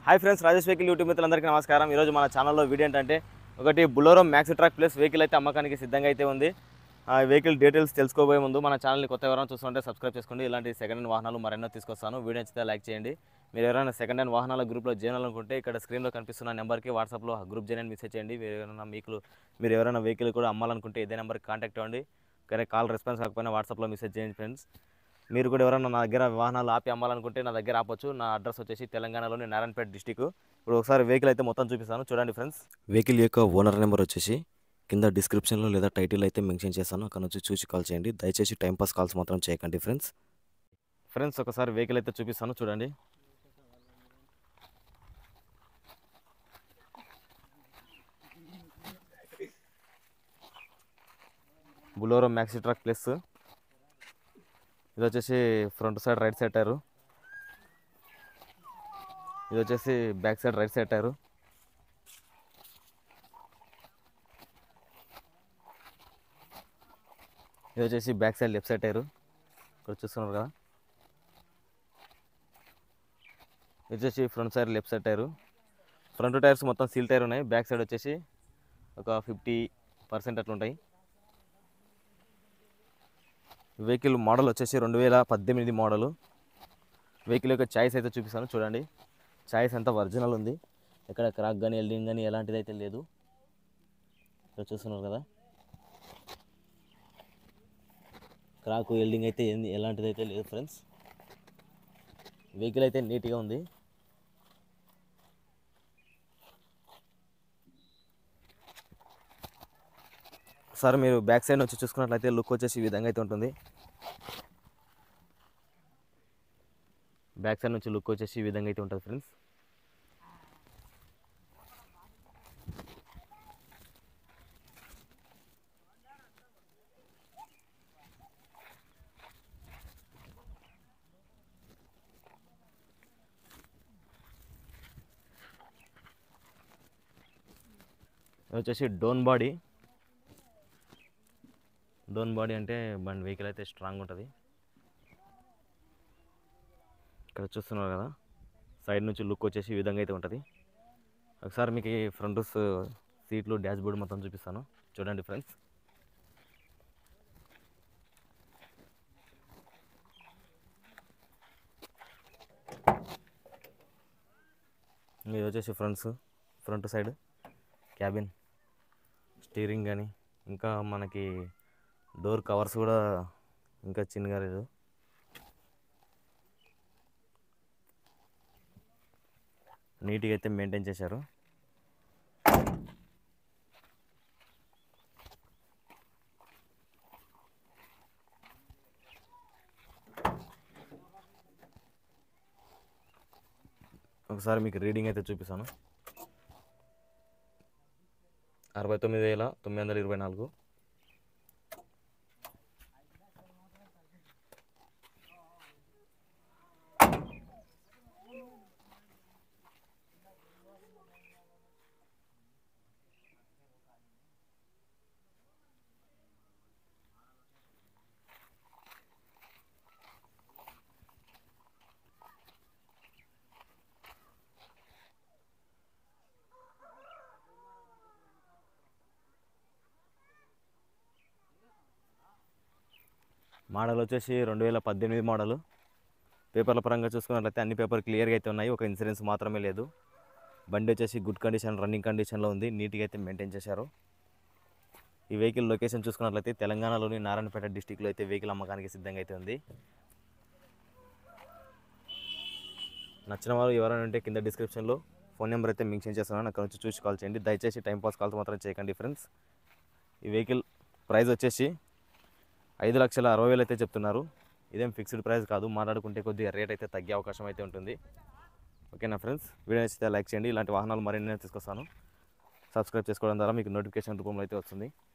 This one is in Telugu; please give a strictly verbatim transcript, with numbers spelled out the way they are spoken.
Hi friends, Rajesh vehicle YouTube మిత్రులందరికీ నమస్కారం. ఈరోజు మన ఛానల్లో వీడియో ఏంటంటే ఒకటి Bolero Maxi truck plus vehicle అయితే అమ్మకానికి సిద్ధంగా అయితే ఉంది. ఆ వెహికల్ డీటెయిల్స్ తెలుసుకోబోయే ముందు మన ఛానల్ని కొత్త ఎవరైనా చూస్తుంటే సబ్స్క్రైబ్ చేసుకోండి. ఇలాంటి సెకండ్ హ్యాండ్ వాహనాలు మరెన్నో తీసుకొస్తాను. వీడియో నచ్చితే లైక్ చేయండి. మీరు ఎవరైనా సెకండ్ హ్యాండ్ వాహనాల గ్రూప్లో జాయిన్ అవ్వాలనుకుంటే ఇక్కడ స్క్రీన్లో కనిపిస్తున్న నెంబర్కి వాట్సాప్లో గ్రూప్ జాయిన్ మెసేజ్ చేయండి. మీరు ఎవరైనా మీకు మీరు ఎవరైనా వెహికల్ కూడా అమ్మాలనుకుంటే ఇదే నెంబర్కి కాంటాక్ట్ అవ్వండి. కానీ కాల్ రెస్పాన్స్ కాకపోయినా వాట్సాప్లో మెసేజ్ చేయండి ఫ్రెండ్స్. మీరు కూడా ఎవరైనా నా దగ్గర వాహనాలు ఆపి అమ్మాలనుకుంటే నా దగ్గర ఆపొచ్చు. నా అడ్రస్ వచ్చేసి తెలంగాణలోని నారాయణపేట డిస్టిక్. ఇప్పుడు ఒకసారి వెహికల్ అయితే మొత్తం చూపిస్తాను, చూడండి ఫ్రెండ్స్. వెహికల్ యొక్క ఓనర్ నెంబర్ వచ్చేసి కింద డిస్క్రిప్షన్లో లేదా టైటిల్ అయితే మెన్షన్ చేస్తాను, అక్కడ నుంచి చూసి కాల్ చేయండి. దయచేసి టైంపాస్ కాల్స్ మాత్రం చేయకండి ఫ్రెండ్స్. ఫ్రెండ్స్ ఒకసారి వెహికల్ అయితే చూపిస్తాను, చూడండి. Bolero Maxi truck plus. ఇది వచ్చేసి front side right side tyre. ఇది వచ్చేసి back side right side tyre. ఇది వచ్చేసి back side left side tyre, ఇక్కడ చూస్తున్నారు కదా. ఇది వచ్చేసి front side left side tyre. Front tyres మొత్తం సీల్ టైర్ ఉన్నాయి. బ్యాక్ సైడ్ వచ్చేసి ఒక ఫిఫ్టీ పర్సెంట్ అట్లా ఉంటాయి. వెహికల్ మోడల్ వచ్చేసి రెండు వేల పద్దెనిమిది మోడలు. వెహికల్ యొక్క ఛాయిస్ అయితే చూపిస్తాను, చూడండి. ఛాయిస్ అంతా ఒరిజినల్ ఉంది. ఎక్కడ క్రాక్ కానీ ఎల్డింగ్ కానీ ఎలాంటిది అయితే లేదు. ఇక్కడ చూస్తున్నారు కదా, క్రాక్ ఎల్డింగ్ అయితే ఎలాంటిది అయితే లేదు ఫ్రెండ్స్. వెహికల్ అయితే నీట్గా ఉంది. సార్ మీరు బ్యాక్ సైడ్ నుంచి చూసుకున్నట్లయితే లుక్ వచ్చేసి ఈ విధంగా అయితే ఉంటుంది. బ్యాక్ సైడ్ నుంచి లుక్ వచ్చేసి ఈ విధంగా అయితే ఉంటుంది ఫ్రెండ్స్. ఇది వచ్చేసి డోన్ బాడీ. డోన్ బాడీ అంటే బండి వెహికల్ అయితే స్ట్రాంగ్ ఉంటుంది. ఇక్కడ చూస్తున్నారు కదా, సైడ్ నుంచి లుక్ వచ్చేసి ఈ విధంగా అయితే ఉంటుంది. ఒకసారి మీకు ఈ ఫ్రంట్ సీట్లు డాష్ బోర్డ్ మొత్తం చూపిస్తాను, చూడండి ఫ్రెండ్స్. ఇది వచ్చేసి fronts front side cabin, steering కానీ ఇంకా మనకి డోర్ కవర్స్ కూడా ఇంకా చిన్నగా లేదు. నీట్గా అయితే మెయింటైన్ చేశారు. ఒకసారి మీకు రీడింగ్ అయితే చూపిస్తాను. అరవై తొమ్మిది వేల తొమ్మిది వందల ఇరవై నాలుగు. మోడల్ వచ్చేసి రెండు వేల పద్దెనిమిది మోడలు. పేపర్ల పరంగా చూసుకున్నట్లయితే అన్ని పేపర్ క్లియర్గా అయితే ఉన్నాయి, ఒక ఇన్సూరెన్స్ మాత్రమే లేదు. బండి వచ్చేసి గుడ్ కండిషన్, రన్నింగ్ కండిషన్లో ఉంది. నీట్గా అయితే మెయింటైన్ చేశారు. ఈ వెహికల్ లొకేషన్ చూసుకున్నట్లయితే తెలంగాణలోని నారాయణపేట డిస్టిక్లో అయితే వెహికల్ అమ్మకానికి సిద్ధంగా అయితే ఉంది. నచ్చిన వారు ఎవరైనా ఉంటే కింద డిస్క్రిప్షన్లో ఫోన్ నెంబర్ అయితే మెన్షన్ చేస్తున్నాను, అక్కడ నుంచి చూసి కాల్ చేయండి. దయచేసి టైంపాస్ కాల్స్ మాత్రం చేయకండి ఫ్రెండ్స్. ఈ వెహికల్ ప్రైస్ వచ్చేసి ఐదు లక్షల అరవై వేలు అయితే చెప్తున్నారు. ఇదేం ఫిక్స్డ్ ప్రైస్ కాదు, మాట్లాడుకుంటే కొద్దిగా రేట్ అయితే తగ్గే అవకాశం అయితే ఉంటుంది. ఓకేనా ఫ్రెండ్స్, వీడియో నచ్చితే లైక్ చేయండి. ఇలాంటి వాహనాలు మరిన్ని తీసుకొస్తాను. సబ్స్క్రైబ్ చేసుకోవడం ద్వారా మీకు నోటిఫికేషన్ రూపంలో అయితే వస్తుంది.